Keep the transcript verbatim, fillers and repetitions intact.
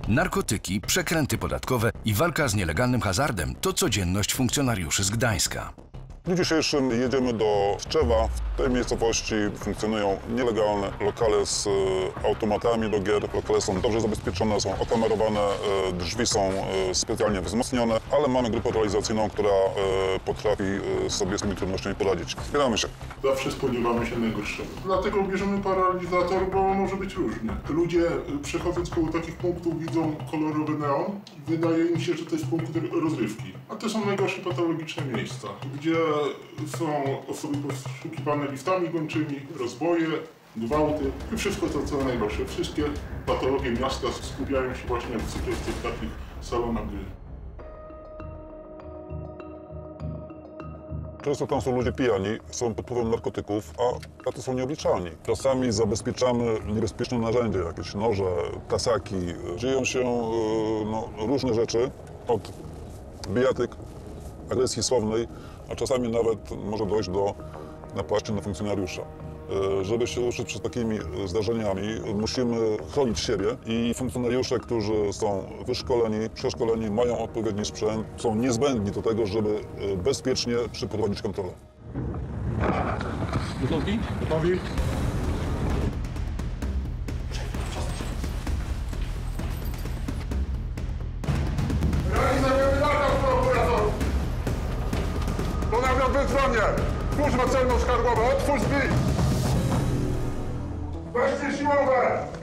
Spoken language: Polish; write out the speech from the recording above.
Narkotyki, przekręty podatkowe i walka z nielegalnym hazardem to codzienność funkcjonariuszy z Gdańska. W dniu dzisiejszym jedziemy do Tczewa. W tej miejscowości funkcjonują nielegalne lokale z automatami do gier. Lokale są dobrze zabezpieczone, są okamerowane, drzwi są specjalnie wzmocnione, ale mamy grupę realizacyjną, która potrafi sobie z tymi trudnościami poradzić. Wspieramy się. Zawsze spodziewamy się najgorszego. Dlatego bierzemy paralizator, bo może być różnie. Ludzie przechodząc koło takich punktów widzą kolorowy neon i wydaje im się, że to jest punkt rozrywki. A to są najgorsze patologiczne miejsca, gdzie są osoby poszukiwane liftami gończymi, rozboje, gwałty i wszystko to, co najgorsze. Wszystkie patologie miasta skupiają się właśnie w tych takich salonach gry. Często tam są ludzie pijani, są pod wpływem narkotyków, a tacy są nieobliczalni. Czasami zabezpieczamy niebezpieczne narzędzia, jakieś noże, tasaki. Dzieją się no, różne rzeczy, od bijatyk, agresji słownej, a czasami nawet może dojść do napaści na funkcjonariusza. Żeby się ruszyć przed takimi zdarzeniami, musimy chronić siebie i funkcjonariusze, którzy są wyszkoleni, przeszkoleni, mają odpowiedni sprzęt, są niezbędni do tego, żeby bezpiecznie przeprowadzić kontrolę. Gotowi? Gotowi? Realizujemy nakaz prokurator! Ponawiam wezwanie! Służba celno-skarbowa, otwórz drzwi! Weźcie siłowe!